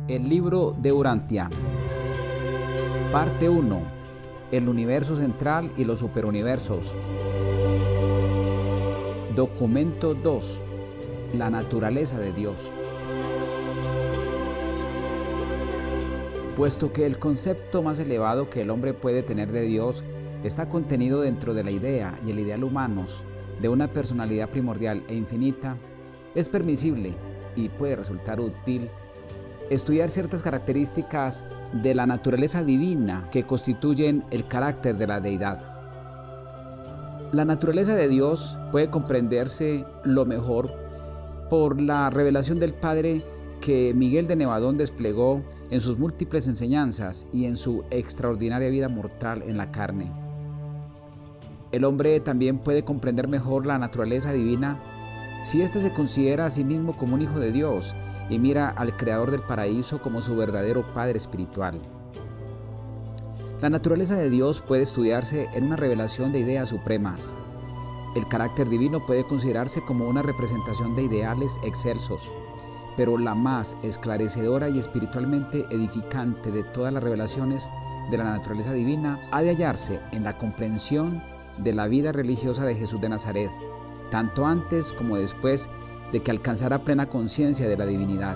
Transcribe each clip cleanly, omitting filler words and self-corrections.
El libro de Urantia. Parte 1. El universo central y los superuniversos. Documento 2. La naturaleza de Dios. Puesto que el concepto más elevado que el hombre puede tener de Dios está contenido dentro de la idea y el ideal humanos de una personalidad primordial e infinita, es permisible y puede resultar útil estudiar ciertas características de la naturaleza divina que constituyen el carácter de la deidad. La naturaleza de Dios puede comprenderse lo mejor por la revelación del Padre que Miguel de Nevadón desplegó en sus múltiples enseñanzas y en su extraordinaria vida mortal en la carne. El hombre también puede comprender mejor la naturaleza divina si éste se considera a sí mismo como un hijo de Dios y mira al Creador del paraíso como su verdadero Padre espiritual. La naturaleza de Dios puede estudiarse en una revelación de ideas supremas. El carácter divino puede considerarse como una representación de ideales excelsos, pero la más esclarecedora y espiritualmente edificante de todas las revelaciones de la naturaleza divina ha de hallarse en la comprensión de la vida religiosa de Jesús de Nazaret, tanto antes como después de que alcanzara plena conciencia de la divinidad.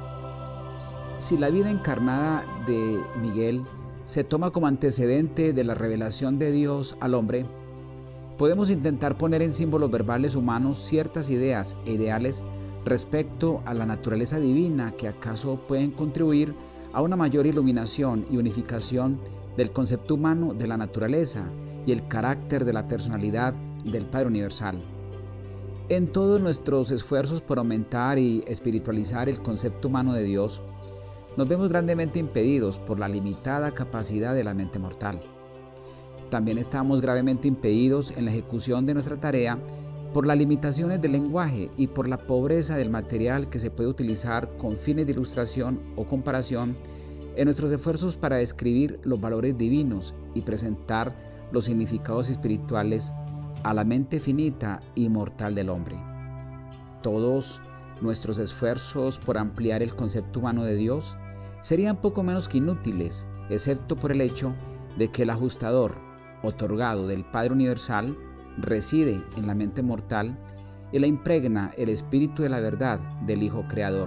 Si la vida encarnada de Miguel se toma como antecedente de la revelación de Dios al hombre, podemos intentar poner en símbolos verbales humanos ciertas ideas e ideales respecto a la naturaleza divina que acaso pueden contribuir a una mayor iluminación y unificación del concepto humano de la naturaleza y el carácter de la personalidad del Padre Universal. En todos nuestros esfuerzos por aumentar y espiritualizar el concepto humano de Dios, nos vemos grandemente impedidos por la limitada capacidad de la mente mortal. También estamos gravemente impedidos en la ejecución de nuestra tarea por las limitaciones del lenguaje y por la pobreza del material que se puede utilizar con fines de ilustración o comparación en nuestros esfuerzos para describir los valores divinos y presentar los significados espirituales a la mente finita y mortal del hombre. Todos nuestros esfuerzos por ampliar el concepto humano de Dios serían poco menos que inútiles, excepto por el hecho de que el ajustador otorgado del Padre Universal reside en la mente mortal y la impregna el espíritu de la verdad del Hijo Creador.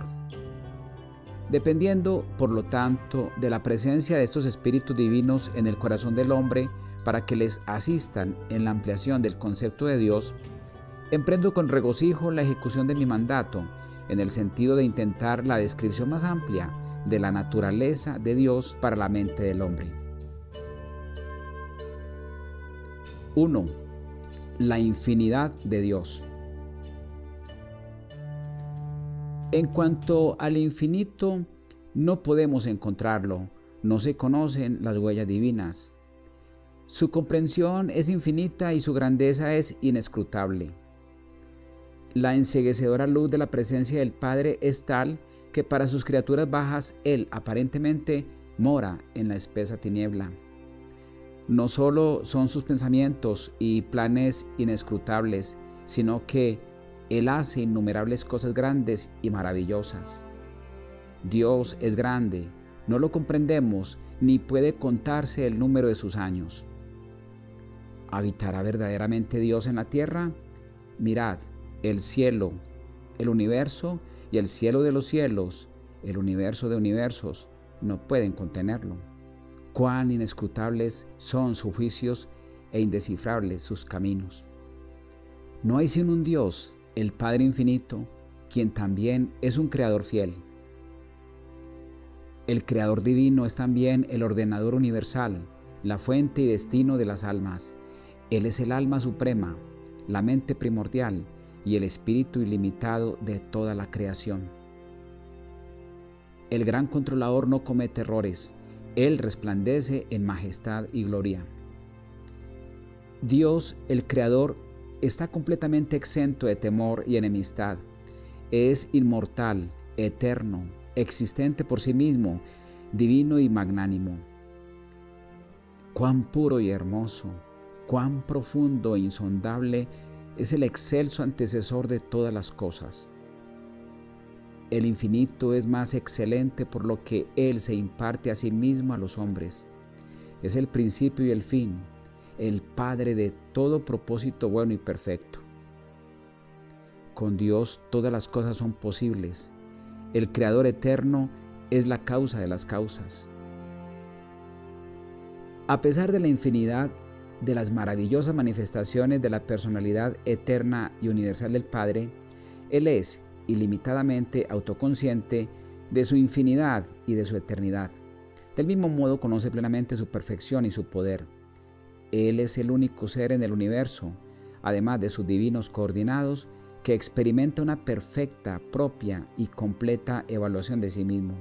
Dependiendo, por lo tanto, de la presencia de estos espíritus divinos en el corazón del hombre para que les asistan en la ampliación del concepto de Dios, emprendo con regocijo la ejecución de mi mandato en el sentido de intentar la descripción más amplia de la naturaleza de Dios para la mente del hombre. 1. La infinidad de Dios. En cuanto al infinito, no podemos encontrarlo, no se conocen las huellas divinas. Su comprensión es infinita y su grandeza es inescrutable. La enceguecedora luz de la presencia del Padre es tal que para sus criaturas bajas Él aparentemente mora en la espesa tiniebla. No solo son sus pensamientos y planes inescrutables, sino que Él hace innumerables cosas grandes y maravillosas. Dios es grande, no lo comprendemos ni puede contarse el número de sus años. ¿Habitará verdaderamente Dios en la tierra? Mirad, el cielo, el universo y el cielo de los cielos, el universo de universos, no pueden contenerlo. Cuán inescrutables son sus juicios e indescifrables sus caminos. No hay sino un Dios, el Padre Infinito, quien también es un Creador fiel. El Creador divino es también el ordenador universal, la fuente y destino de las almas. Él es el alma suprema, la mente primordial y el espíritu ilimitado de toda la creación. El gran controlador no comete errores, Él resplandece en majestad y gloria. Dios, el Creador, está completamente exento de temor y enemistad. Es inmortal, eterno, existente por sí mismo, divino y magnánimo. Cuán puro y hermoso, cuán profundo e insondable es el excelso antecesor de todas las cosas. El infinito es más excelente por lo que Él se imparte a sí mismo a los hombres. Es el principio y el fin, el Padre de todo propósito bueno y perfecto. Con Dios todas las cosas son posibles. El Creador eterno es la causa de las causas. A pesar de la infinidad de las maravillosas manifestaciones de la personalidad eterna y universal del Padre, Él es ilimitadamente autoconsciente de su infinidad y de su eternidad. Del mismo modo conoce plenamente su perfección y su poder. Él es el único ser en el universo, además de sus divinos coordinados, que experimenta una perfecta, propia y completa evaluación de sí mismo.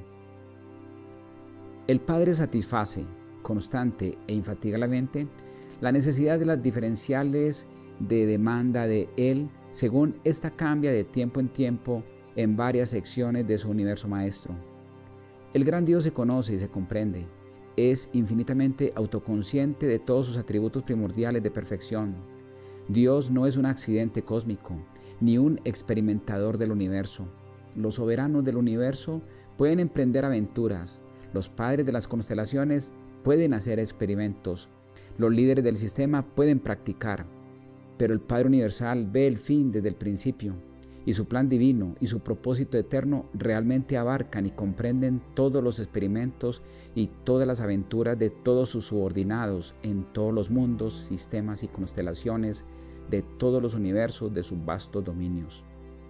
El Padre satisface, constante e infatigablemente, la necesidad de las diferenciales de demanda de Él según ésta cambia de tiempo en tiempo en varias secciones de su universo maestro. El gran Dios se conoce y se comprende, es infinitamente autoconsciente de todos sus atributos primordiales de perfección. Dios no es un accidente cósmico, ni un experimentador del universo. Los soberanos del universo pueden emprender aventuras, los padres de las constelaciones pueden hacer experimentos, los líderes del sistema pueden practicar, pero el Padre Universal ve el fin desde el principio, y su plan divino y su propósito eterno realmente abarcan y comprenden todos los experimentos y todas las aventuras de todos sus subordinados en todos los mundos, sistemas y constelaciones de todos los universos de sus vastos dominios.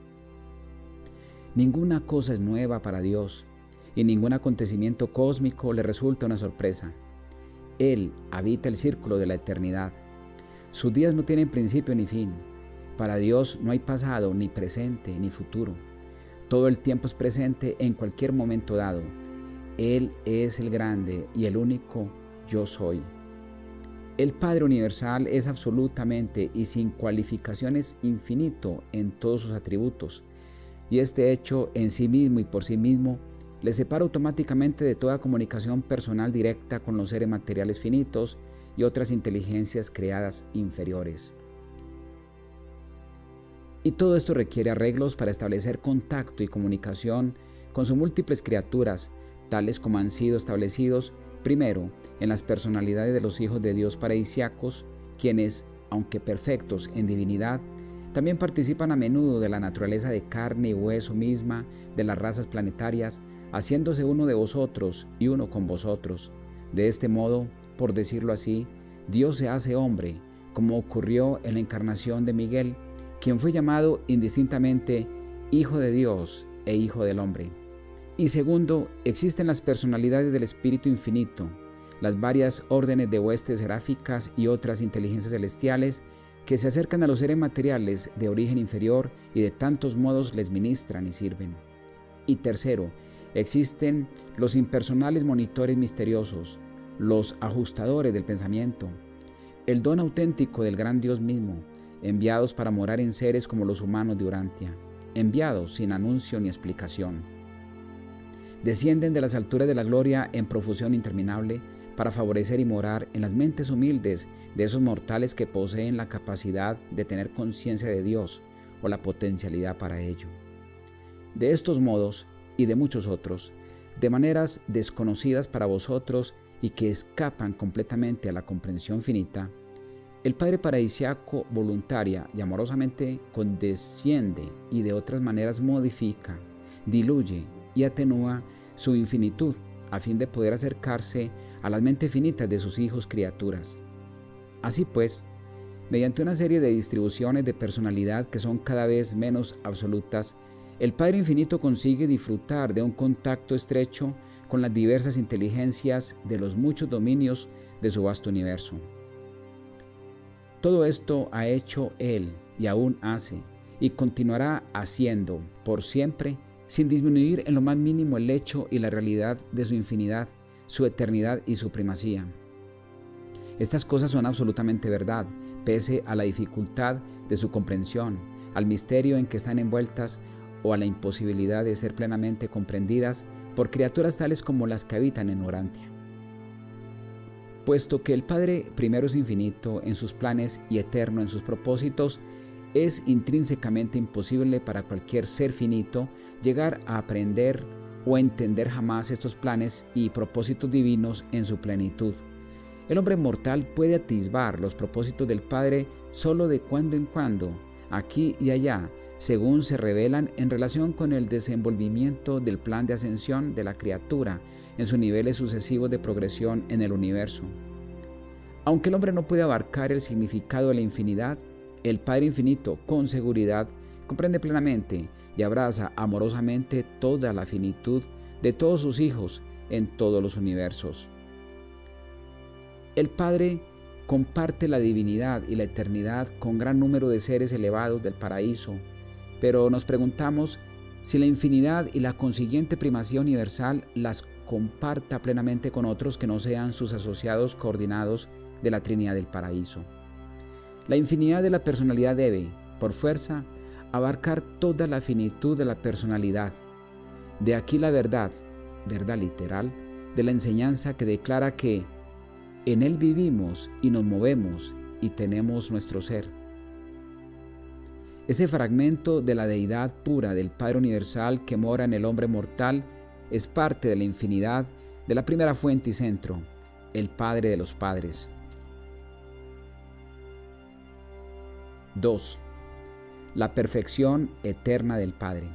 Ninguna cosa es nueva para Dios, y ningún acontecimiento cósmico le resulta una sorpresa. Él habita el círculo de la eternidad. Sus días no tienen principio ni fin. Para Dios no hay pasado, ni presente, ni futuro. Todo el tiempo es presente en cualquier momento dado. Él es el grande y el único yo soy. El Padre Universal es absolutamente y sin cualificaciones infinito en todos sus atributos, y este hecho en sí mismo y por sí mismo le separa automáticamente de toda comunicación personal directa con los seres materiales finitos y otras inteligencias creadas inferiores. Y todo esto requiere arreglos para establecer contacto y comunicación con sus múltiples criaturas, tales como han sido establecidos primero en las personalidades de los hijos de Dios paradisíacos, quienes, aunque perfectos en divinidad, también participan a menudo de la naturaleza de carne y hueso misma de las razas planetarias, haciéndose uno de vosotros y uno con vosotros. De este modo, por decirlo así, Dios se hace hombre, como ocurrió en la encarnación de Miguel, quien fue llamado indistintamente Hijo de Dios e Hijo del Hombre. Y segundo, existen las personalidades del Espíritu Infinito, las varias órdenes de huestes seráficas y otras inteligencias celestiales que se acercan a los seres materiales de origen inferior y de tantos modos les ministran y sirven. Y tercero, existen los impersonales monitores misteriosos, los ajustadores del pensamiento, el don auténtico del gran Dios mismo, enviados para morar en seres como los humanos de Urantia, enviados sin anuncio ni explicación. Descienden de las alturas de la gloria en profusión interminable para favorecer y morar en las mentes humildes de esos mortales que poseen la capacidad de tener conciencia de Dios o la potencialidad para ello. De estos modos y de muchos otros, de maneras desconocidas para vosotros y que escapan completamente a la comprensión finita, el Padre Paradisíaco voluntaria y amorosamente condesciende y de otras maneras modifica, diluye y atenúa su infinitud a fin de poder acercarse a las mentes finitas de sus hijos criaturas. Así pues, mediante una serie de distribuciones de personalidad que son cada vez menos absolutas, el Padre Infinito consigue disfrutar de un contacto estrecho con las diversas inteligencias de los muchos dominios de su vasto universo. Todo esto ha hecho Él y aún hace y continuará haciendo por siempre, sin disminuir en lo más mínimo el hecho y la realidad de su infinidad, su eternidad y su primacía. Estas cosas son absolutamente verdad, pese a la dificultad de su comprensión, al misterio en que están envueltas o a la imposibilidad de ser plenamente comprendidas por criaturas tales como las que habitan en Urantia. Puesto que el Padre primero es infinito en sus planes y eterno en sus propósitos, Es intrínsecamente imposible para cualquier ser finito llegar a aprender o entender jamás estos planes y propósitos divinos en su plenitud. El hombre mortal puede atisbar los propósitos del Padre solo de cuando en cuando, aquí y allá, según se revelan en relación con el desenvolvimiento del plan de ascensión de la criatura en sus niveles sucesivos de progresión en el universo. Aunque el hombre no puede abarcar el significado de la infinidad, el Padre Infinito, con seguridad, comprende plenamente y abraza amorosamente toda la finitud de todos sus hijos en todos los universos. El Padre comparte la divinidad y la eternidad con gran número de seres elevados del paraíso, pero nos preguntamos si la infinidad y la consiguiente primacía universal las comparta plenamente con otros que no sean sus asociados coordinados de la Trinidad del paraíso. La infinidad de la personalidad debe, por fuerza, abarcar toda la finitud de la personalidad. De aquí la verdad literal, de la enseñanza que declara que en Él vivimos y nos movemos y tenemos nuestro ser. Ese fragmento de la deidad pura del Padre Universal que mora en el hombre mortal es parte de la infinidad de la primera fuente y centro, el Padre de los Padres. 2. La perfección eterna del Padre.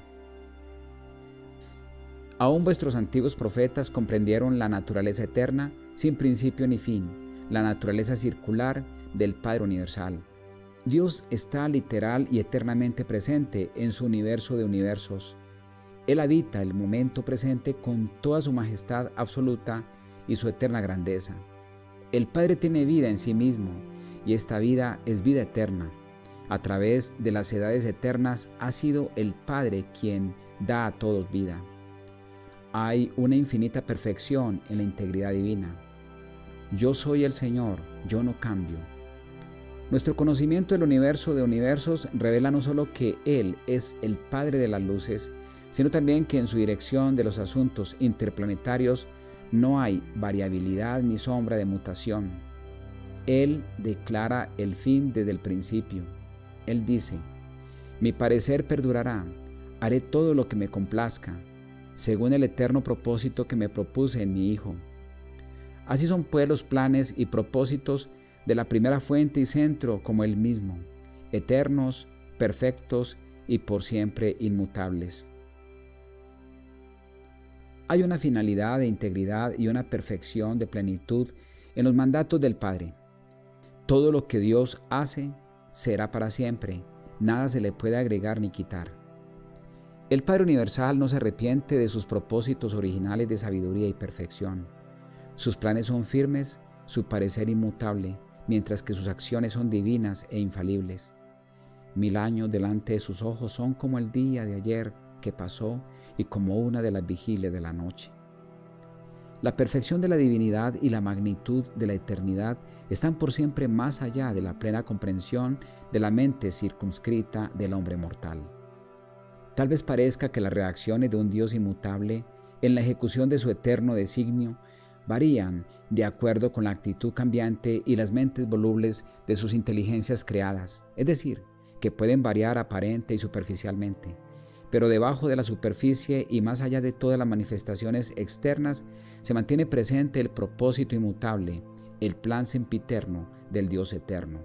Aún vuestros antiguos profetas comprendieron la naturaleza eterna, sin principio ni fin, la naturaleza circular del Padre Universal. Dios está literal y eternamente presente en su universo de universos. Él habita el momento presente con toda su majestad absoluta y su eterna grandeza. El Padre tiene vida en sí mismo, y esta vida es vida eterna. A través de las edades eternas ha sido el Padre quien da a todos vida. Hay una infinita perfección en la integridad divina. Yo soy el Señor, yo no cambio. Nuestro conocimiento del universo de universos revela no solo que Él es el Padre de las luces, sino también que en su dirección de los asuntos interplanetarios no hay variabilidad ni sombra de mutación. Él declara el fin desde el principio. Él dice: mi parecer perdurará, haré todo lo que me complazca, según el eterno propósito que me propuse en mi Hijo. Así son pues los planes y propósitos de la primera fuente y centro como Él mismo, eternos, perfectos y por siempre inmutables. Hay una finalidad de integridad y una perfección de plenitud en los mandatos del Padre. Todo lo que Dios hace será para siempre, nada se le puede agregar ni quitar. El Padre Universal no se arrepiente de sus propósitos originales de sabiduría y perfección. Sus planes son firmes, su parecer inmutable, mientras que sus acciones son divinas e infalibles. 1000 años delante de sus ojos son como el día de ayer que pasó y como una de las vigilias de la noche. La perfección de la divinidad y la magnitud de la eternidad están por siempre más allá de la plena comprensión de la mente circunscrita del hombre mortal. Tal vez parezca que las reacciones de un Dios inmutable en la ejecución de su eterno designio varían de acuerdo con la actitud cambiante y las mentes volubles de sus inteligencias creadas, es decir, que pueden variar aparente y superficialmente. Pero debajo de la superficie y más allá de todas las manifestaciones externas se mantiene presente el propósito inmutable, el plan sempiterno del Dios eterno.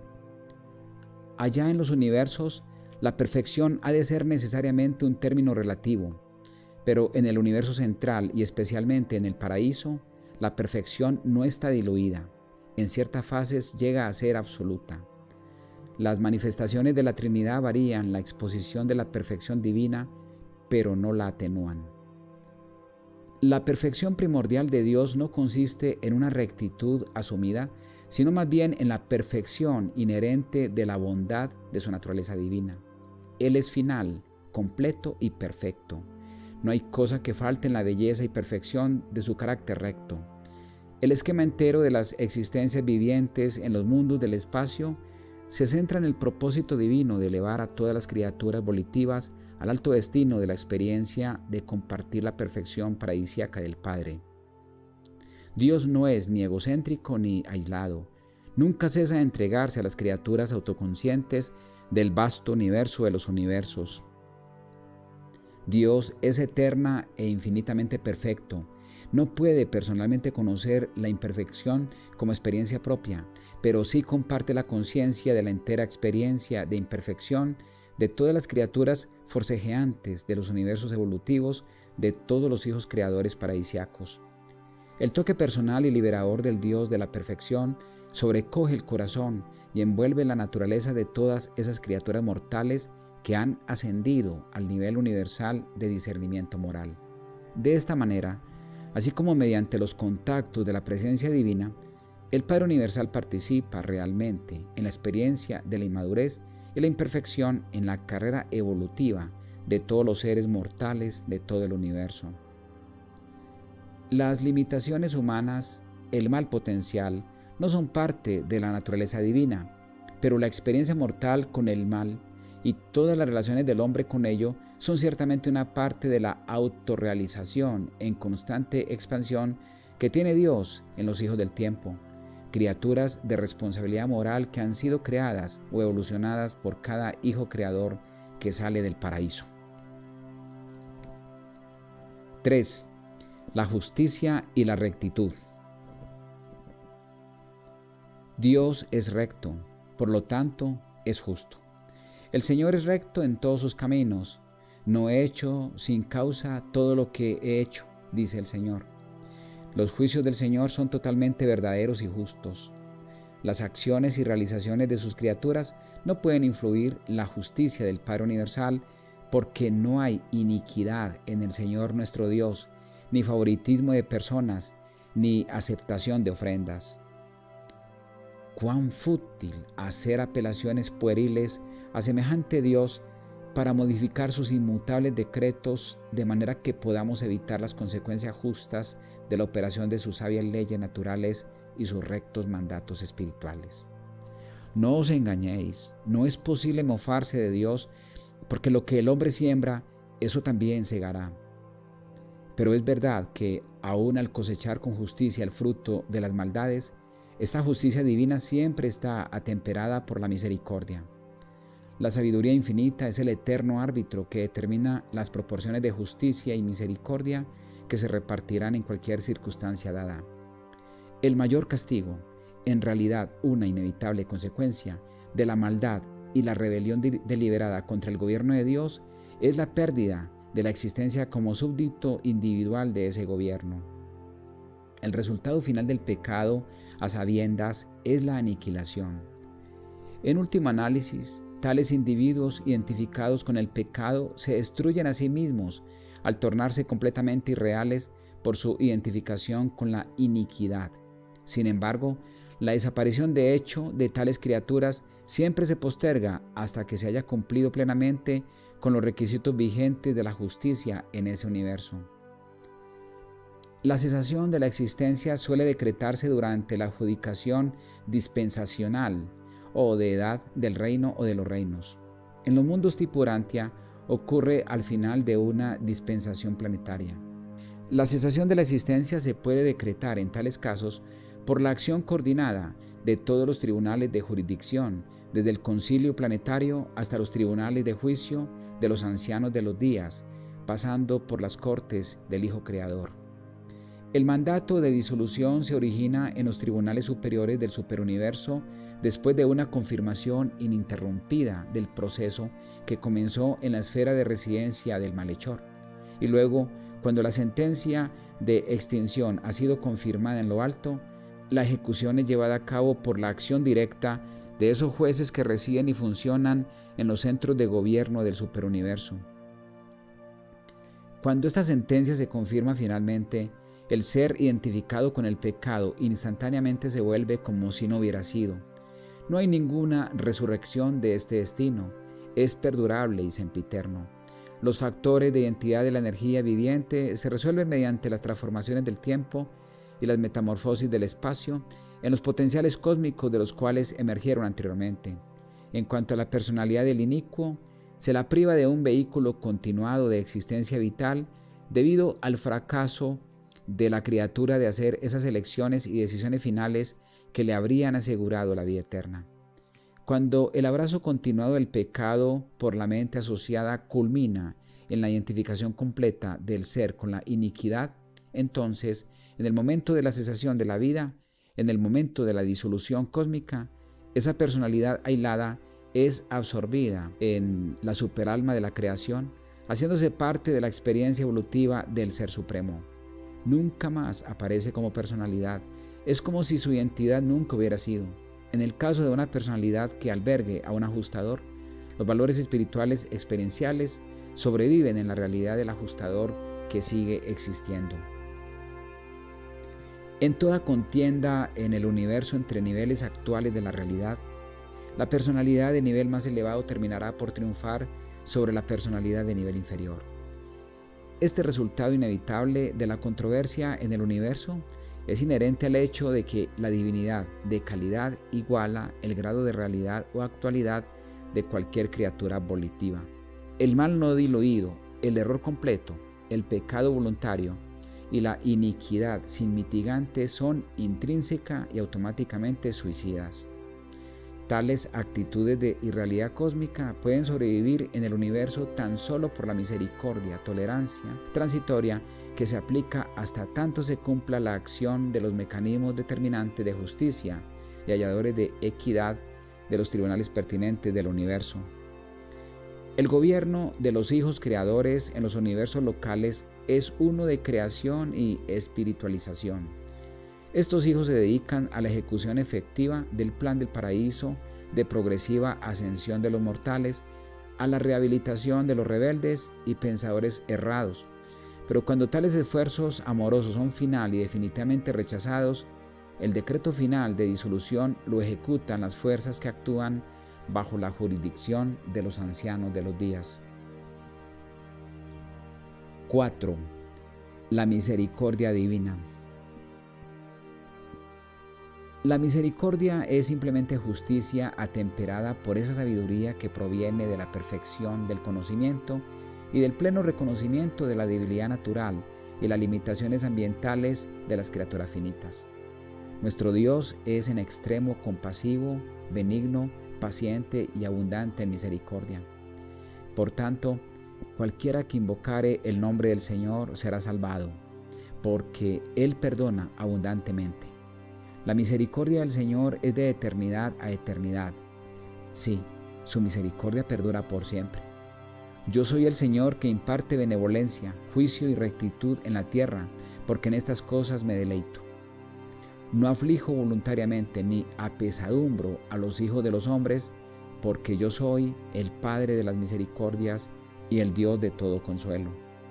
Allá en los universos, la perfección ha de ser necesariamente un término relativo, pero en el universo central y especialmente en el paraíso, la perfección no está diluida, en ciertas fases llega a ser absoluta. Las manifestaciones de la Trinidad varían la exposición de la perfección divina, pero no la atenúan. La perfección primordial de Dios no consiste en una rectitud asumida, sino más bien en la perfección inherente de la bondad de su naturaleza divina. Él es final, completo y perfecto. No hay cosa que falte en la belleza y perfección de su carácter recto. El esquema entero de las existencias vivientes en los mundos del espacio se centra en el propósito divino de elevar a todas las criaturas volitivas al alto destino de la experiencia de compartir la perfección paradisíaca del Padre. Dios no es ni egocéntrico ni aislado. Nunca cesa de entregarse a las criaturas autoconscientes del vasto universo de los universos. Dios es eterna e infinitamente perfecto. No puede personalmente conocer la imperfección como experiencia propia, pero sí comparte la conciencia de la entera experiencia de imperfección de todas las criaturas forcejeantes de los universos evolutivos, de todos los hijos creadores paradisíacos. El toque personal y liberador del Dios de la perfección sobrecoge el corazón y envuelve la naturaleza de todas esas criaturas mortales que han ascendido al nivel universal de discernimiento moral. De esta manera, así como mediante los contactos de la presencia divina, el Padre Universal participa realmente en la experiencia de la inmadurez y la imperfección en la carrera evolutiva de todos los seres mortales de todo el universo. Las limitaciones humanas, el mal potencial, no son parte de la naturaleza divina, pero la experiencia mortal con el mal y todas las relaciones del hombre con ello son ciertamente una parte de la autorrealización en constante expansión que tiene Dios en los hijos del tiempo, criaturas de responsabilidad moral que han sido creadas o evolucionadas por cada hijo creador que sale del paraíso. 3. La justicia y la rectitud. Dios es recto, por lo tanto es justo. El Señor es recto en todos sus caminos. No he hecho sin causa todo lo que he hecho, dice el Señor. Los juicios del Señor son totalmente verdaderos y justos. Las acciones y realizaciones de sus criaturas no pueden influir la justicia del Padre Universal, porque no hay iniquidad en el Señor nuestro Dios, ni favoritismo de personas, ni aceptación de ofrendas. Cuán fútil hacer apelaciones pueriles a semejante Dios para modificar sus inmutables decretos de manera que podamos evitar las consecuencias justas de la operación de sus sabias leyes naturales y sus rectos mandatos espirituales. No os engañéis, no es posible mofarse de Dios, porque lo que el hombre siembra, eso también segará. Pero es verdad que, aun al cosechar con justicia el fruto de las maldades, esta justicia divina siempre está atemperada por la misericordia. La sabiduría infinita es el eterno árbitro que determina las proporciones de justicia y misericordia que se repartirán en cualquier circunstancia dada. El mayor castigo, en realidad una inevitable consecuencia de la maldad y la rebelión deliberada contra el gobierno de Dios, es la pérdida de la existencia como súbdito individual de ese gobierno. El resultado final del pecado, a sabiendas, es la aniquilación. En último análisis, tales individuos identificados con el pecado se destruyen a sí mismos al tornarse completamente irreales por su identificación con la iniquidad. Sin embargo, la desaparición de hecho de tales criaturas siempre se posterga hasta que se haya cumplido plenamente con los requisitos vigentes de la justicia en ese universo. La cesación de la existencia suele decretarse durante la adjudicación dispensacional o de edad del reino o de los reinos. En los mundos tipo Urantia ocurre al final de una dispensación planetaria. La cesación de la existencia se puede decretar en tales casos por la acción coordinada de todos los tribunales de jurisdicción, desde el concilio planetario hasta los tribunales de juicio de los ancianos de los días, pasando por las cortes del Hijo Creador. El mandato de disolución se origina en los tribunales superiores del superuniverso después de una confirmación ininterrumpida del proceso que comenzó en la esfera de residencia del malhechor, y luego, cuando la sentencia de extinción ha sido confirmada en lo alto, la ejecución es llevada a cabo por la acción directa de esos jueces que residen y funcionan en los centros de gobierno del superuniverso. Cuando esta sentencia se confirma finalmente, el ser identificado con el pecado instantáneamente se vuelve como si no hubiera sido. No hay ninguna resurrección de este destino, es perdurable y sempiterno. Los factores de identidad de la energía viviente se resuelven mediante las transformaciones del tiempo y las metamorfosis del espacio en los potenciales cósmicos de los cuales emergieron anteriormente. En cuanto a la personalidad del inicuo, se la priva de un vehículo continuado de existencia vital debido al fracaso de la criatura de hacer esas elecciones y decisiones finales que le habrían asegurado la vida eterna. Cuando el abrazo continuado del pecado por la mente asociada culmina en la identificación completa del ser con la iniquidad, entonces, en el momento de la cesación de la vida, en el momento de la disolución cósmica, esa personalidad aislada es absorbida en la superalma de la creación, haciéndose parte de la experiencia evolutiva del Ser Supremo. Nunca más aparece como personalidad, es como si su identidad nunca hubiera sido. En el caso de una personalidad que albergue a un ajustador, los valores espirituales experienciales sobreviven en la realidad del ajustador que sigue existiendo. En toda contienda en el universo entre niveles actuales de la realidad, la personalidad de nivel más elevado terminará por triunfar sobre la personalidad de nivel inferior. Este resultado inevitable de la controversia en el universo es inherente al hecho de que la divinidad de calidad iguala el grado de realidad o actualidad de cualquier criatura volitiva. El mal no diluido, el error completo, el pecado voluntario y la iniquidad sin mitigantes son intrínseca y automáticamente suicidas. Tales actitudes de irrealidad cósmica pueden sobrevivir en el universo tan solo por la misericordia, tolerancia transitoria que se aplica hasta tanto se cumpla la acción de los mecanismos determinantes de justicia y halladores de equidad de los tribunales pertinentes del universo. El gobierno de los hijos creadores en los universos locales es uno de creación y espiritualización. Estos hijos se dedican a la ejecución efectiva del plan del paraíso, de progresiva ascensión de los mortales, a la rehabilitación de los rebeldes y pensadores errados. Pero cuando tales esfuerzos amorosos son final y definitivamente rechazados, el decreto final de disolución lo ejecutan las fuerzas que actúan bajo la jurisdicción de los ancianos de los días. 4. La misericordia divina. La misericordia es simplemente justicia atemperada por esa sabiduría que proviene de la perfección del conocimiento y del pleno reconocimiento de la debilidad natural y las limitaciones ambientales de las criaturas finitas. Nuestro Dios es en extremo compasivo, benigno, paciente y abundante en misericordia. Por tanto, cualquiera que invocare el nombre del Señor será salvado, porque Él perdona abundantemente. La misericordia del Señor es de eternidad a eternidad. Sí, su misericordia perdura por siempre. Yo soy el Señor que imparte benevolencia, juicio y rectitud en la tierra, porque en estas cosas me deleito. No aflijo voluntariamente ni apesadumbro a los hijos de los hombres, porque yo soy el Padre de las misericordias y el Dios de todo consuelo.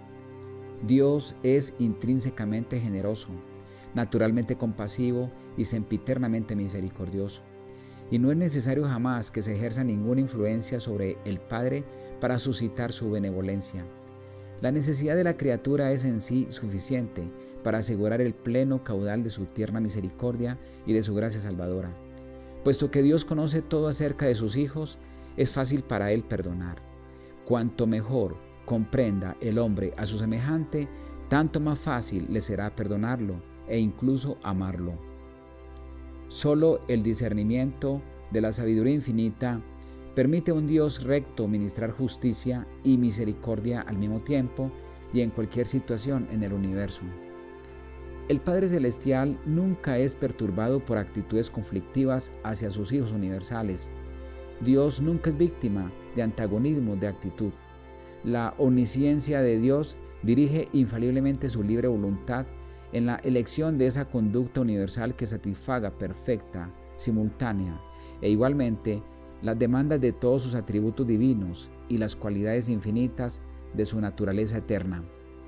Dios es intrínsecamente generoso, naturalmente compasivo y sempiternamente misericordioso, y no es necesario jamás que se ejerza ninguna influencia sobre el Padre para suscitar su benevolencia. La necesidad de la criatura es en sí suficiente para asegurar el pleno caudal de su tierna misericordia y de su gracia salvadora. Puesto que Dios conoce todo acerca de sus hijos, es fácil para Él perdonar. Cuanto mejor comprenda el hombre a su semejante, tanto más fácil le será perdonarlo e incluso amarlo. Solo el discernimiento de la sabiduría infinita permite a un Dios recto ministrar justicia y misericordia al mismo tiempo y en cualquier situación en el universo. El Padre Celestial nunca es perturbado por actitudes conflictivas hacia sus hijos universales. Dios nunca es víctima de antagonismo de actitud. La omnisciencia de Dios dirige infaliblemente su libre voluntad en la elección de esa conducta universal que satisfaga perfecta, simultánea e igualmente las demandas de todos sus atributos divinos y las cualidades infinitas de su naturaleza eterna.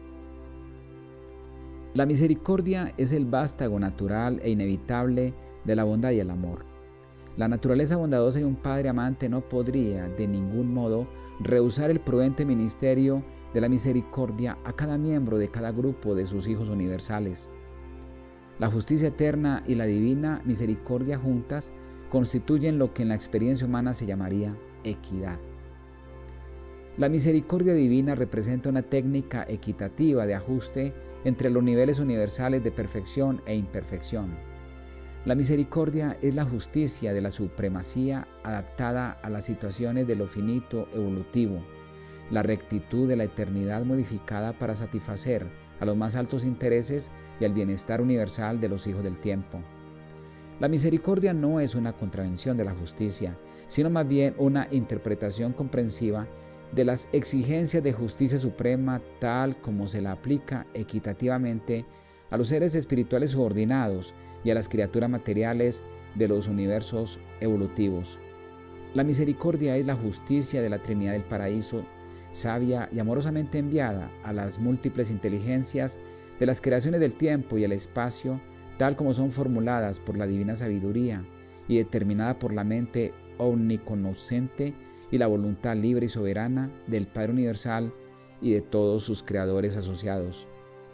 La misericordia es el vástago natural e inevitable de la bondad y el amor. La naturaleza bondadosa de un padre amante no podría de ningún modo rehusar el prudente ministerio de la misericordia a cada miembro de cada grupo de sus hijos universales. La justicia eterna y la divina misericordia juntas constituyen lo que en la experiencia humana se llamaría equidad. La misericordia divina representa una técnica equitativa de ajuste entre los niveles universales de perfección e imperfección. La misericordia es la justicia de la supremacía adaptada a las situaciones de lo finito evolutivo, la rectitud de la eternidad modificada para satisfacer a los más altos intereses y al bienestar universal de los hijos del tiempo. La misericordia no es una contravención de la justicia, sino más bien una interpretación comprensiva de las exigencias de justicia suprema tal como se la aplica equitativamente a los seres espirituales subordinados y a las criaturas materiales de los universos evolutivos. La misericordia es la justicia de la Trinidad del Paraíso, sabia y amorosamente enviada a las múltiples inteligencias de las creaciones del tiempo y el espacio, tal como son formuladas por la divina sabiduría y determinada por la mente omniconocente y la voluntad libre y soberana del Padre Universal y de todos sus creadores asociados.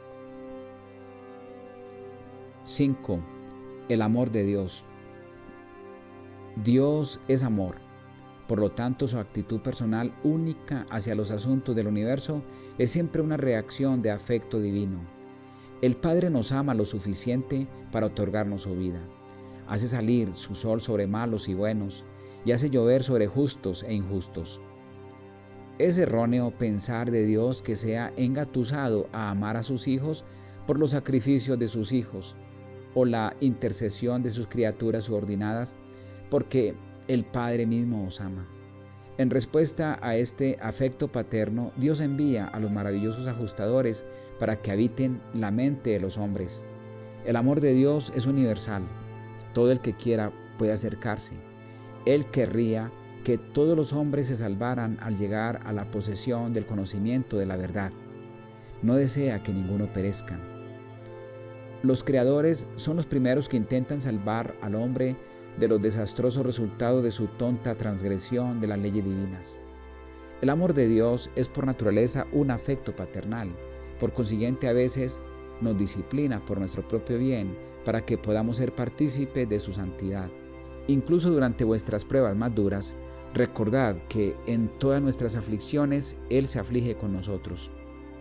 5. El amor de Dios. Dios es amor. Por lo tanto, su actitud personal única hacia los asuntos del universo es siempre una reacción de afecto divino. El Padre nos ama lo suficiente para otorgarnos su vida. Hace salir su sol sobre malos y buenos y hace llover sobre justos e injustos. Es erróneo pensar de Dios que sea engatusado a amar a sus hijos por los sacrificios de sus hijos o la intercesión de sus criaturas subordinadas, porque el Padre mismo os ama. En respuesta a este afecto paterno, Dios envía a los maravillosos ajustadores para que habiten la mente de los hombres. El amor de Dios es universal. Todo el que quiera puede acercarse. Él querría que todos los hombres se salvaran al llegar a la posesión del conocimiento de la verdad. No desea que ninguno perezca. Los creadores son los primeros que intentan salvar al hombre de los desastrosos resultados de su tonta transgresión de las leyes divinas. El amor de Dios es por naturaleza un afecto paternal, por consiguiente a veces nos disciplina por nuestro propio bien para que podamos ser partícipes de su santidad. Incluso durante vuestras pruebas más duras, recordad que en todas nuestras aflicciones Él se aflige con nosotros.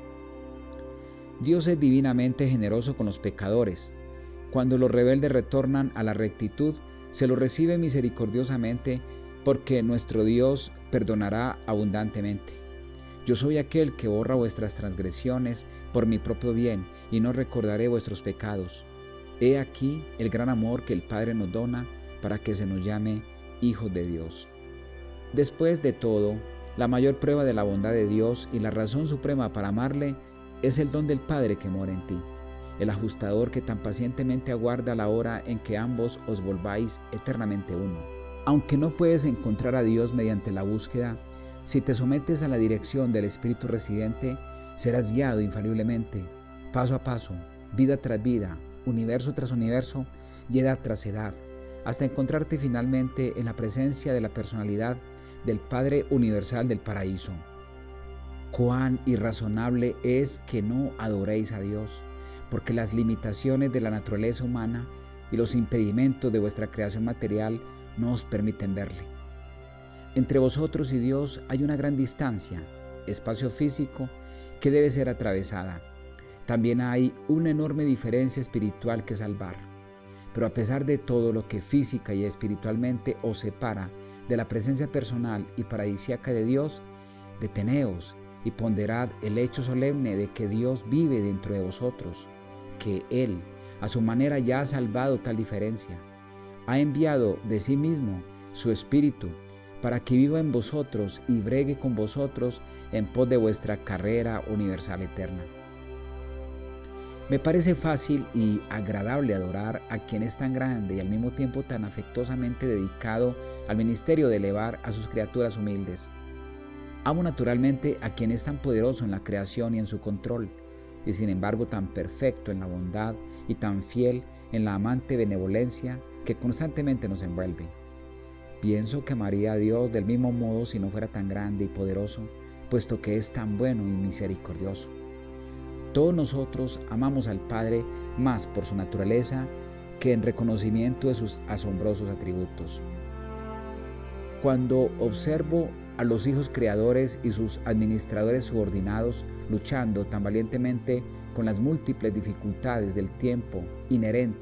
Dios es divinamente generoso con los pecadores. Cuando los rebeldes retornan a la rectitud, se los recibe misericordiosamente porque nuestro Dios perdonará abundantemente. Yo soy aquel que borra vuestras transgresiones por mi propio bien y no recordaré vuestros pecados. He aquí el gran amor que el Padre nos dona para que se nos llame hijos de Dios. Después de todo, la mayor prueba de la bondad de Dios y la razón suprema para amarle es el don del Padre que mora en ti, el ajustador que tan pacientemente aguarda la hora en que ambos os volváis eternamente uno. Aunque no puedes encontrar a Dios mediante la búsqueda, si te sometes a la dirección del Espíritu residente, serás guiado infaliblemente, paso a paso, vida tras vida, universo tras universo y edad tras edad, hasta encontrarte finalmente en la presencia de la personalidad del Padre Universal del Paraíso. Cuán irrazonable es que no adoréis a Dios, porque las limitaciones de la naturaleza humana y los impedimentos de vuestra creación material no os permiten verle. Entre vosotros y Dios hay una gran distancia, espacio físico, que debe ser atravesada. También hay una enorme diferencia espiritual que salvar. Pero a pesar de todo lo que física y espiritualmente os separa de la presencia personal y paradisíaca de Dios, deteneos y ponderad el hecho solemne de que Dios vive dentro de vosotros, que Él, a su manera, ya ha salvado tal diferencia. Ha enviado de sí mismo su Espíritu para que viva en vosotros y bregue con vosotros en pos de vuestra carrera universal eterna. Me parece fácil y agradable adorar a quien es tan grande y al mismo tiempo tan afectuosamente dedicado al ministerio de elevar a sus criaturas humildes. Amo naturalmente a quien es tan poderoso en la creación y en su control, y sin embargo tan perfecto en la bondad y tan fiel en la amante benevolencia que constantemente nos envuelve. Pienso que amaría a Dios del mismo modo si no fuera tan grande y poderoso, puesto que es tan bueno y misericordioso. Todos nosotros amamos al Padre más por su naturaleza que en reconocimiento de sus asombrosos atributos. Cuando observo a los hijos creadores y sus administradores subordinados luchando tan valientemente con las múltiples dificultades del tiempo inherentes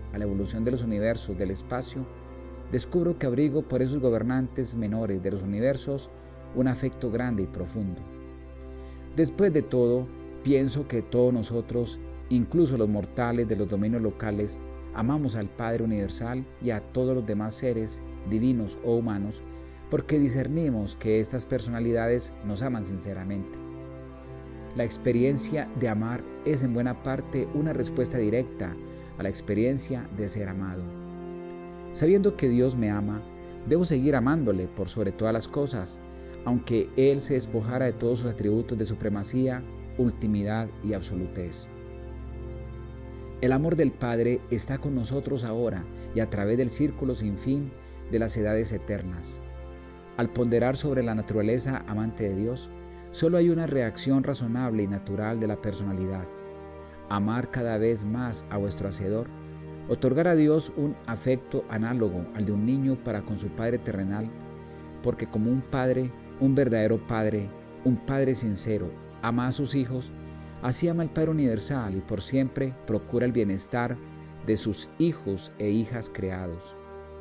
a la evolución de los universos del espacio, descubro que abrigo por esos gobernantes menores de los universos un afecto grande y profundo. Después de todo, pienso que todos nosotros, incluso los mortales de los dominios locales, amamos al Padre Universal y a todos los demás seres, divinos o humanos, porque discernimos que estas personalidades nos aman sinceramente. La experiencia de amar es en buena parte una respuesta directa a la experiencia de ser amado. Sabiendo que Dios me ama, debo seguir amándole por sobre todas las cosas, aunque Él se despojara de todos sus atributos de supremacía, ultimidad y absolutez. El amor del Padre está con nosotros ahora y a través del círculo sin fin de las edades eternas. Al ponderar sobre la naturaleza amante de Dios, solo hay una reacción razonable y natural de la personalidad: amar cada vez más a vuestro Hacedor, otorgar a Dios un afecto análogo al de un niño para con su Padre terrenal, porque como un padre, un verdadero padre, un padre sincero, ama a sus hijos, así ama el Padre Universal y por siempre procura el bienestar de sus hijos e hijas creados.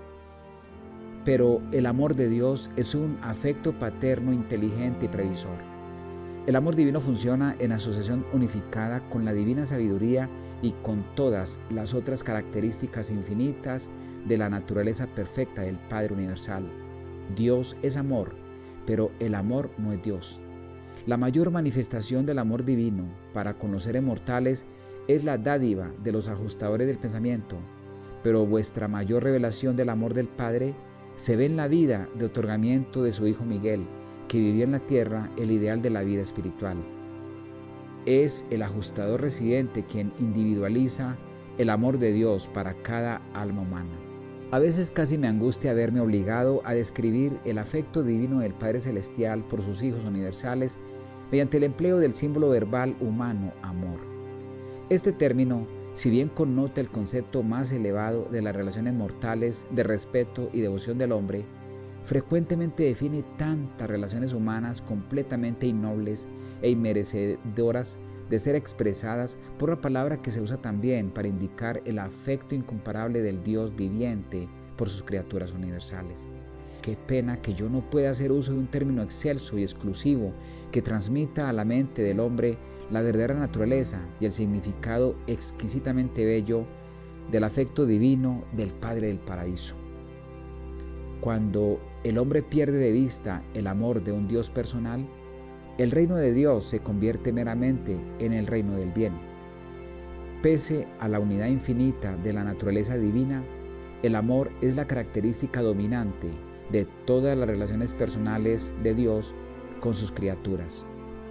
Pero el amor de Dios es un afecto paterno inteligente y previsor. El amor divino funciona en asociación unificada con la divina sabiduría y con todas las otras características infinitas de la naturaleza perfecta del Padre Universal. Dios es amor, pero el amor no es Dios. La mayor manifestación del amor divino para con los seres mortales es la dádiva de los ajustadores del pensamiento, pero vuestra mayor revelación del amor del Padre se ve en la vida de otorgamiento de su Hijo Miguel, que vivió en la tierra el ideal de la vida espiritual. Es el ajustador residente quien individualiza el amor de Dios para cada alma humana. A veces casi me angustia verme obligado a describir el afecto divino del Padre Celestial por sus hijos universales mediante el empleo del símbolo verbal humano amor. Este término, si bien connota el concepto más elevado de las relaciones mortales de respeto y devoción del hombre, frecuentemente define tantas relaciones humanas completamente innobles e inmerecedoras de ser expresadas por una palabra que se usa también para indicar el afecto incomparable del Dios viviente por sus criaturas universales. Qué pena que yo no pueda hacer uso de un término excelso y exclusivo que transmita a la mente del hombre la verdadera naturaleza y el significado exquisitamente bello del afecto divino del Padre del Paraíso. Cuando el hombre pierde de vista el amor de un Dios personal, el reino de Dios se convierte meramente en el reino del bien. Pese a la unidad infinita de la naturaleza divina, el amor es la característica dominante de todas las relaciones personales de Dios con sus criaturas.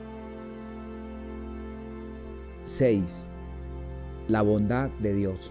6. La bondad de Dios.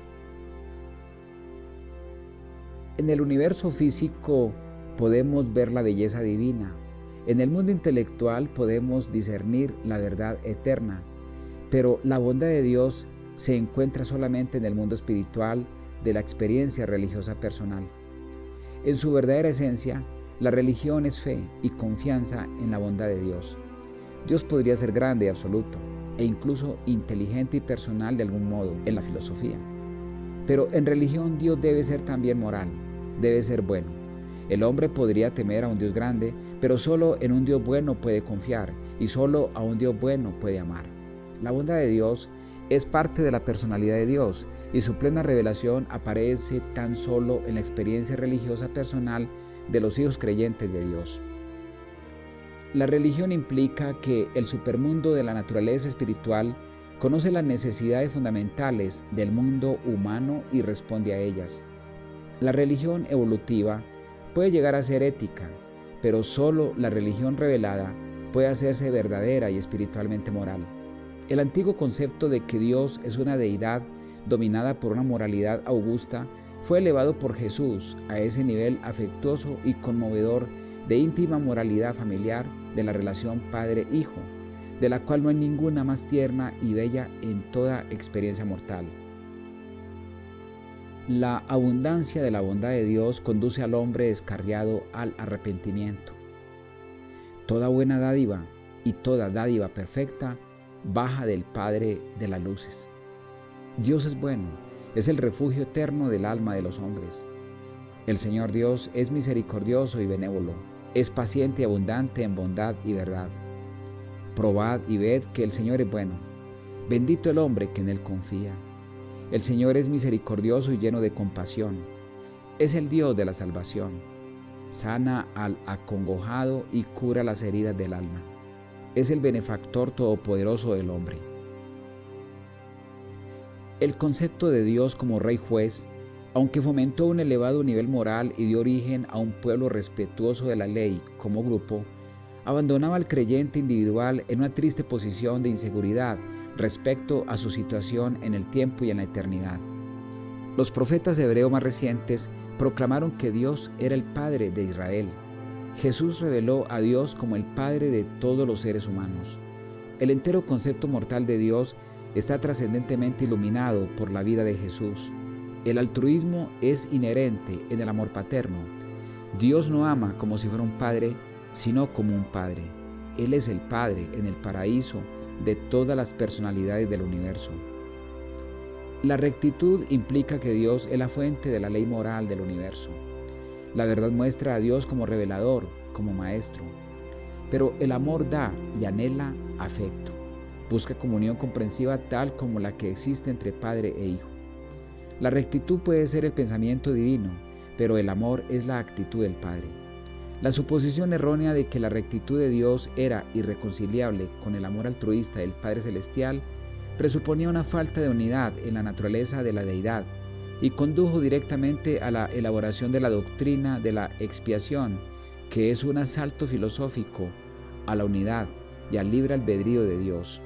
En el universo físico podemos ver la belleza divina. En el mundo intelectual podemos discernir la verdad eterna. Pero la bondad de Dios se encuentra solamente en el mundo espiritual de la experiencia religiosa personal. En su verdadera esencia, la religión es fe y confianza en la bondad de Dios. Dios podría ser grande y absoluto, e incluso inteligente y personal de algún modo en la filosofía. Pero en religión Dios debe ser también moral, debe ser bueno. El hombre podría temer a un Dios grande, pero solo en un Dios bueno puede confiar y solo a un Dios bueno puede amar. La bondad de Dios es parte de la personalidad de Dios y su plena revelación aparece tan solo en la experiencia religiosa personal de los hijos creyentes de Dios. La religión implica que el supermundo de la naturaleza espiritual conoce las necesidades fundamentales del mundo humano y responde a ellas. La religión evolutiva puede llegar a ser ética, pero solo la religión revelada puede hacerse verdadera y espiritualmente moral. El antiguo concepto de que Dios es una deidad dominada por una moralidad augusta fue elevado por Jesús a ese nivel afectuoso y conmovedor de íntima moralidad familiar de la relación padre-hijo, de la cual no hay ninguna más tierna y bella en toda experiencia mortal. La abundancia de la bondad de Dios conduce al hombre descarriado al arrepentimiento. Toda buena dádiva y toda dádiva perfecta baja del Padre de las luces. Dios es bueno es el refugio eterno del alma de los hombres. El Señor Dios es misericordioso y benévolo, es paciente y abundante en bondad y verdad. Probad y ved que el Señor es bueno. Bendito el hombre que en Él confía. El Señor es misericordioso y lleno de compasión. Es el Dios de la salvación. Sana al acongojado y cura las heridas del alma. Es el benefactor todopoderoso del hombre. El concepto de Dios como Rey Juez, aunque fomentó un elevado nivel moral y dio origen a un pueblo respetuoso de la ley como grupo, abandonaba al creyente individual en una triste posición de inseguridad respecto a su situación en el tiempo y en la eternidad. Los profetas hebreos más recientes proclamaron que Dios era el Padre de Israel. Jesús reveló a Dios como el Padre de todos los seres humanos. El entero concepto mortal de Dios está trascendentemente iluminado por la vida de Jesús. El altruismo es inherente en el amor paterno. Dios no ama como si fuera un padre, sino como un padre. Él es el Padre en el paraíso de todas las personalidades del universo. La rectitud implica que Dios es la fuente de la ley moral del universo. La verdad muestra a Dios como revelador, como maestro. Pero el amor da y anhela afecto. Busca comunión comprensiva tal como la que existe entre padre e hijo. La rectitud puede ser el pensamiento divino, pero el amor es la actitud del Padre. La suposición errónea de que la rectitud de Dios era irreconciliable con el amor altruista del Padre Celestial presuponía una falta de unidad en la naturaleza de la deidad y condujo directamente a la elaboración de la doctrina de la expiación, que es un asalto filosófico a la unidad y al libre albedrío de Dios.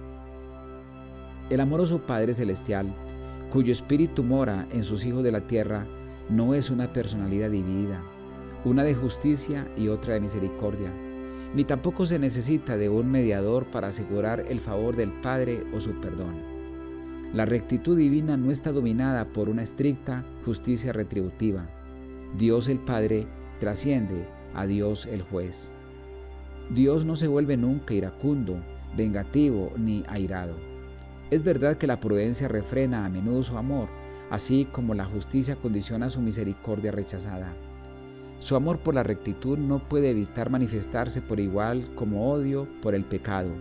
El amoroso Padre Celestial, cuyo espíritu mora en sus hijos de la tierra, no es una personalidad dividida, una de justicia y otra de misericordia, ni tampoco se necesita de un mediador para asegurar el favor del Padre o su perdón. La rectitud divina no está dominada por una estricta justicia retributiva. Dios el Padre trasciende a Dios el Juez. Dios no se vuelve nunca iracundo, vengativo ni airado. Es verdad que la prudencia refrena a menudo su amor, así como la justicia condiciona su misericordia rechazada. Su amor por la rectitud no puede evitar manifestarse por igual como odio por el pecado.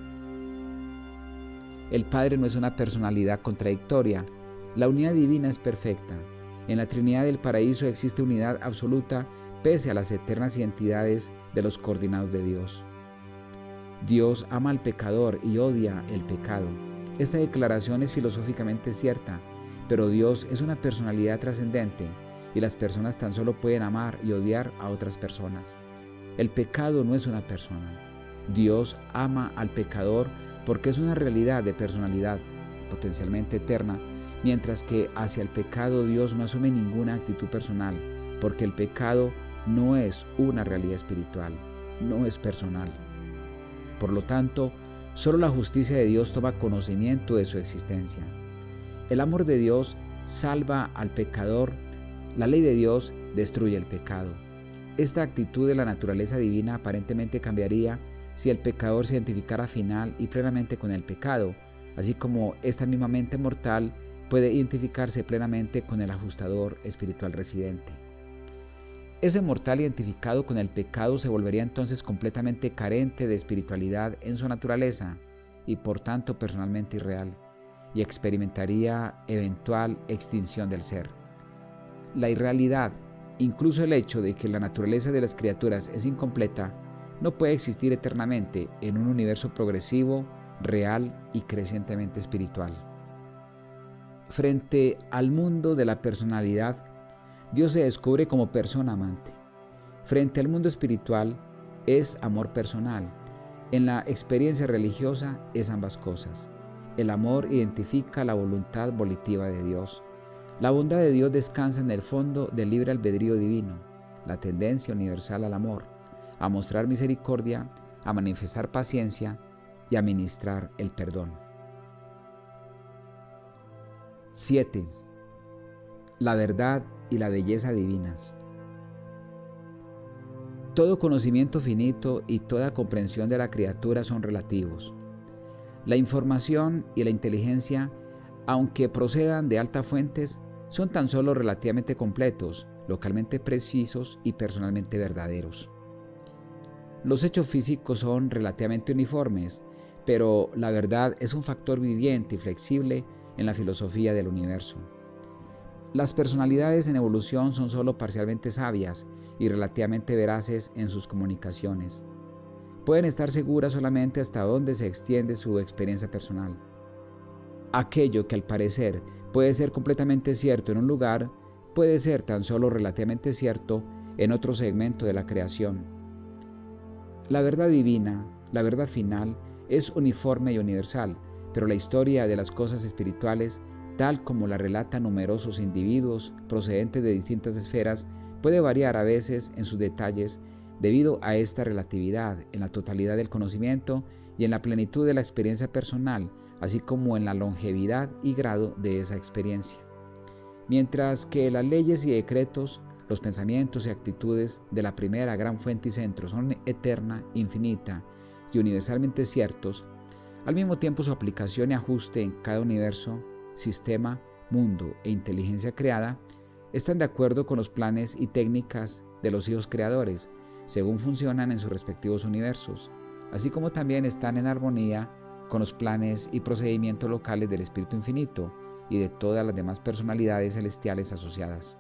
El Padre no es una personalidad contradictoria. La unidad divina es perfecta. En la Trinidad del Paraíso existe unidad absoluta pese a las eternas identidades de los coordinados de Dios. Dios ama al pecador y odia el pecado. Esta declaración es filosóficamente cierta, pero Dios es una personalidad trascendente y las personas tan solo pueden amar y odiar a otras personas. El pecado no es una persona. Dios ama al pecador porque es una realidad de personalidad, potencialmente eterna, mientras que hacia el pecado Dios no asume ninguna actitud personal, porque el pecado no es una realidad espiritual, no es personal. Por lo tanto, solo la justicia de Dios toma conocimiento de su existencia. El amor de Dios salva al pecador. La ley de Dios destruye el pecado. Esta actitud de la naturaleza divina aparentemente cambiaría si el pecador se identificara final y plenamente con el pecado, así como esta misma mente mortal puede identificarse plenamente con el ajustador espiritual residente. Ese mortal identificado con el pecado se volvería entonces completamente carente de espiritualidad en su naturaleza y por tanto personalmente irreal, y experimentaría eventual extinción del ser. La irrealidad, incluso el hecho de que la naturaleza de las criaturas es incompleta, no puede existir eternamente en un universo progresivo, real y crecientemente espiritual. Frente al mundo de la personalidad, Dios se descubre como persona amante. Frente al mundo espiritual, es amor personal. En la experiencia religiosa es ambas cosas. El amor identifica la voluntad volitiva de Dios. La bondad de Dios descansa en el fondo del libre albedrío divino, la tendencia universal al amor, a mostrar misericordia, a manifestar paciencia y a ministrar el perdón. 7. La verdad y la belleza divinas. Todo conocimiento finito y toda comprensión de la criatura son relativos. La información y la inteligencia aunque procedan de altas fuentes, son tan solo relativamente completos, localmente precisos y personalmente verdaderos. Los hechos físicos son relativamente uniformes, pero la verdad es un factor viviente y flexible en la filosofía del universo. Las personalidades en evolución son solo parcialmente sabias y relativamente veraces en sus comunicaciones. Pueden estar seguras solamente hasta donde se extiende su experiencia personal. Aquello que al parecer puede ser completamente cierto en un lugar, puede ser tan solo relativamente cierto en otro segmento de la creación. La verdad divina, la verdad final, es uniforme y universal, pero la historia de las cosas espirituales, tal como la relatan numerosos individuos procedentes de distintas esferas, puede variar a veces en sus detalles debido a esta relatividad en la totalidad del conocimiento y en la plenitud de la experiencia personal, así como en la longevidad y grado de esa experiencia. Mientras que las leyes y decretos, los pensamientos y actitudes de la primera gran fuente y centro son eterna, infinita y universalmente ciertos, al mismo tiempo su aplicación y ajuste en cada universo, sistema, mundo e inteligencia creada están de acuerdo con los planes y técnicas de los hijos creadores, según funcionan en sus respectivos universos, así como también están en armonía con los planes y procedimientos locales del Espíritu Infinito y de todas las demás personalidades celestiales asociadas.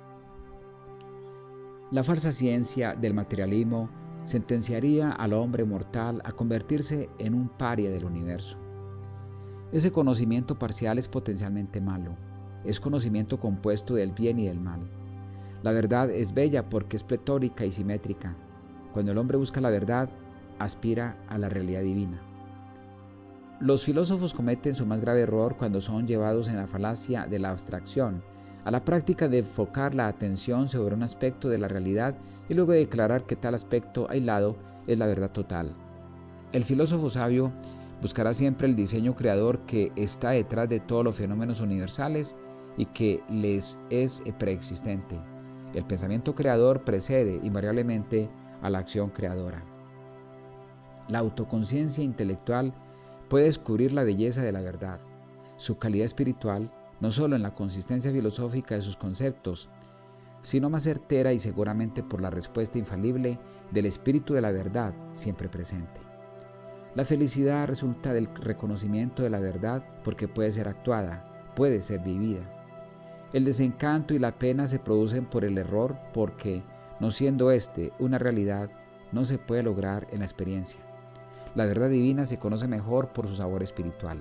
La falsa ciencia del materialismo sentenciaría al hombre mortal a convertirse en un paria del universo. Ese conocimiento parcial es potencialmente malo, es conocimiento compuesto del bien y del mal. La verdad es bella porque es pletórica y simétrica. Cuando el hombre busca la verdad, aspira a la realidad divina. Los filósofos cometen su más grave error cuando son llevados en la falacia de la abstracción, a la práctica de enfocar la atención sobre un aspecto de la realidad y luego declarar que tal aspecto aislado es la verdad total. El filósofo sabio buscará siempre el diseño creador que está detrás de todos los fenómenos universales y que les es preexistente. El pensamiento creador precede invariablemente a la acción creadora. La autoconciencia intelectual puede descubrir la belleza de la verdad, su calidad espiritual, no solo en la consistencia filosófica de sus conceptos, sino más certera y seguramente por la respuesta infalible del espíritu de la verdad siempre presente. La felicidad resulta del reconocimiento de la verdad porque puede ser actuada, puede ser vivida. El desencanto y la pena se producen por el error porque, no siendo éste una realidad, no se puede lograr en la experiencia. La verdad divina se conoce mejor por su sabor espiritual.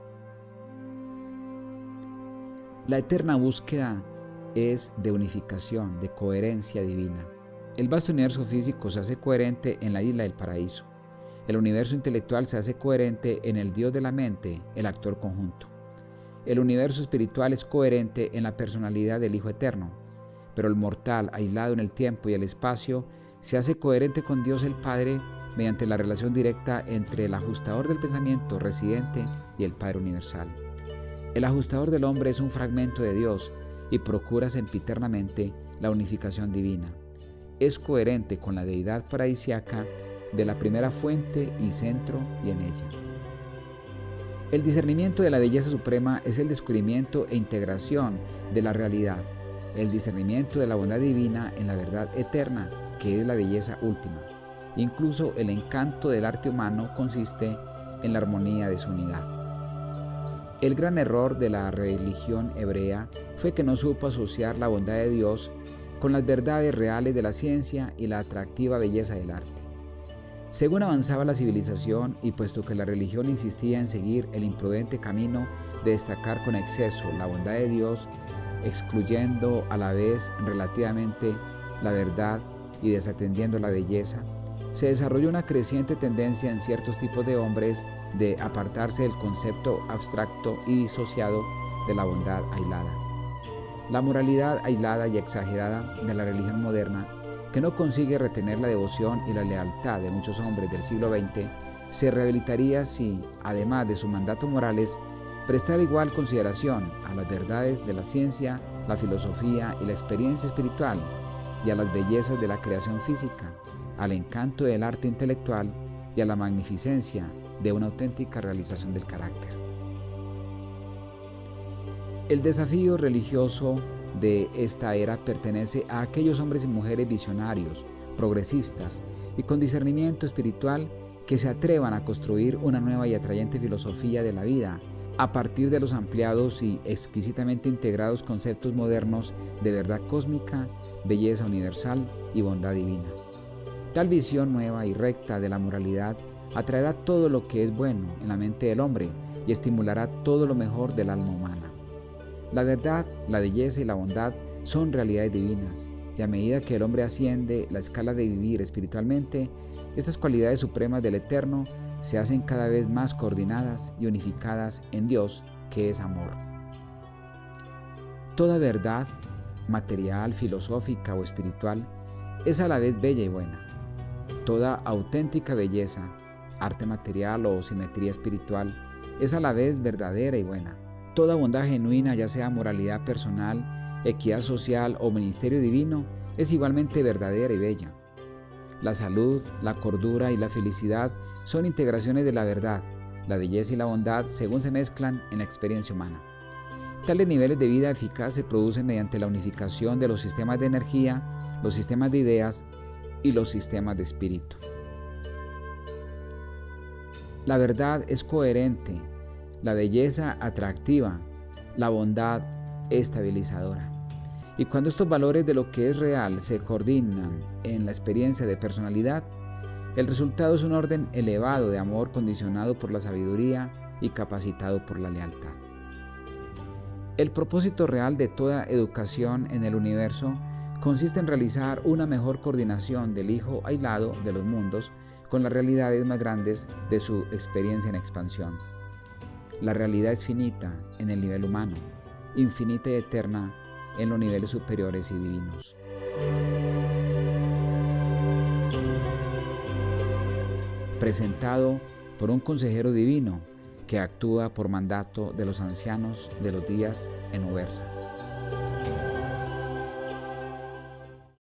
La eterna búsqueda es de unificación, de coherencia divina. El vasto universo físico se hace coherente en la isla del paraíso. El universo intelectual se hace coherente en el Dios de la mente, el actor conjunto. El universo espiritual es coherente en la personalidad del Hijo Eterno, pero el mortal, aislado en el tiempo y el espacio, se hace coherente con Dios el Padre mediante la relación directa entre el ajustador del pensamiento residente y el Padre Universal. El ajustador del hombre es un fragmento de Dios y procura sempiternamente la unificación divina. Es coherente con la deidad paradisiaca de la primera fuente y centro y en ella. El discernimiento de la belleza suprema es el descubrimiento e integración de la realidad, el discernimiento de la bondad divina en la verdad eterna, que es la belleza última. Incluso el encanto del arte humano consiste en la armonía de su unidad. El gran error de la religión hebrea fue que no supo asociar la bondad de Dios con las verdades reales de la ciencia y la atractiva belleza del arte. Según avanzaba la civilización y puesto que la religión insistía en seguir el imprudente camino de destacar con exceso la bondad de Dios, excluyendo a la vez relativamente la verdad y desatendiendo la belleza, se desarrolló una creciente tendencia en ciertos tipos de hombres de apartarse del concepto abstracto y disociado de la bondad aislada. La moralidad aislada y exagerada de la religión moderna, que no consigue retener la devoción y la lealtad de muchos hombres del siglo XX, se rehabilitaría si, además de sus mandatos morales, prestara igual consideración a las verdades de la ciencia, la filosofía y la experiencia espiritual, y a las bellezas de la creación física, al encanto del arte intelectual y a la magnificencia de una auténtica realización del carácter. El desafío religioso de esta era pertenece a aquellos hombres y mujeres visionarios, progresistas y con discernimiento espiritual que se atrevan a construir una nueva y atrayente filosofía de la vida a partir de los ampliados y exquisitamente integrados conceptos modernos de verdad cósmica, belleza universal y bondad divina. Tal visión nueva y recta de la moralidad atraerá todo lo que es bueno en la mente del hombre y estimulará todo lo mejor del alma humana. La verdad, la belleza y la bondad son realidades divinas, y a medida que el hombre asciende la escala de vivir espiritualmente, estas cualidades supremas del Eterno se hacen cada vez más coordinadas y unificadas en Dios, que es amor. Toda verdad, material, filosófica o espiritual, es a la vez bella y buena. Toda auténtica belleza, arte material o simetría espiritual, es a la vez verdadera y buena. Toda bondad genuina, ya sea moralidad personal, equidad social o ministerio divino, es igualmente verdadera y bella. La salud, la cordura y la felicidad son integraciones de la verdad, la belleza y la bondad según se mezclan en la experiencia humana. Tales niveles de vida eficaz se producen mediante la unificación de los sistemas de energía, los sistemas de ideas y los sistemas de espíritu. La verdad es coherente, la belleza atractiva, la bondad estabilizadora. Y cuando estos valores de lo que es real se coordinan en la experiencia de personalidad, el resultado es un orden elevado de amor condicionado por la sabiduría y capacitado por la lealtad. El propósito real de toda educación en el universo consiste en realizar una mejor coordinación del hijo aislado de los mundos con las realidades más grandes de su experiencia en expansión. La realidad es finita en el nivel humano, infinita y eterna en los niveles superiores y divinos. Presentado por un consejero divino que actúa por mandato de los ancianos de los días en Ubersa.